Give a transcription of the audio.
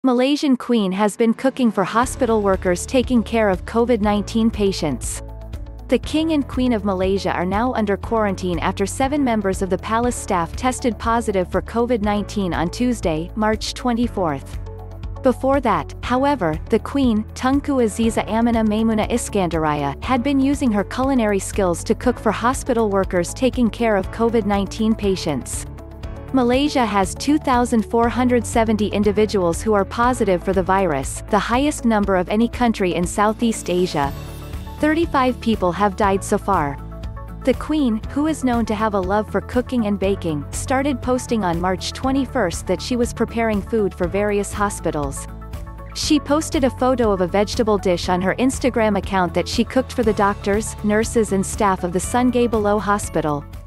Malaysian Queen has been cooking for hospital workers taking care of COVID-19 patients. The King and Queen of Malaysia are now under quarantine after 7 members of the palace staff tested positive for COVID-19 on Tuesday, March 24. Before that, however, the Queen, Tunku Aziza Amina Maimuna Iskandaraya, had been using her culinary skills to cook for hospital workers taking care of COVID-19 patients. Malaysia has 2,470 individuals who are positive for the virus, the highest number of any country in Southeast Asia. 35 people have died so far. The Queen, who is known to have a love for cooking and baking, started posting on March 21 that she was preparing food for various hospitals. She posted a photo of a vegetable dish on her Instagram account that she cooked for the doctors, nurses and staff of the Sungai Buloh Hospital.